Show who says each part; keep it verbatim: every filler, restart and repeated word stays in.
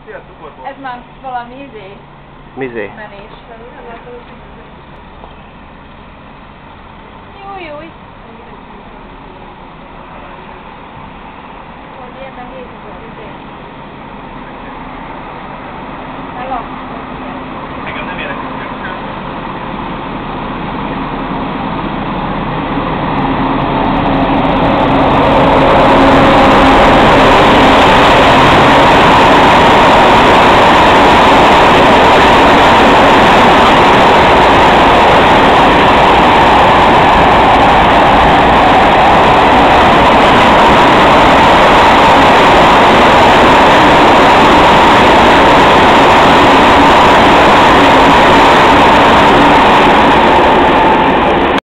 Speaker 1: Ez már valami izé.
Speaker 2: Mizé?
Speaker 1: Menés. Júj, júj. Hogy ilyen nehéz.